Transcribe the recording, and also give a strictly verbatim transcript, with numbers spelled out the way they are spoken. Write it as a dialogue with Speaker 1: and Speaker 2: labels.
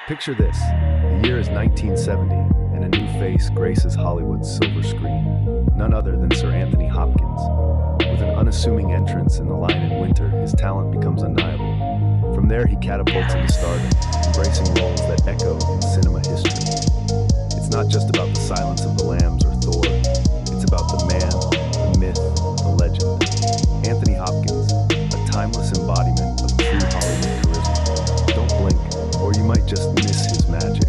Speaker 1: Picture this. The year is nineteen seventy, and a new face graces Hollywood's silver screen. None other than Sir Anthony Hopkins. With an unassuming entrance in The Lion in Winter, his talent becomes undeniable. From there, he catapults into stardom, embracing roles that echo in cinema history. It's not just about the Silence of the Lambs or Thor. It's about the man, the myth, the legend. Anthony Hopkins, a timeless embodiment of true Hollywood charisma. Don't blink, or you might just miss his magic.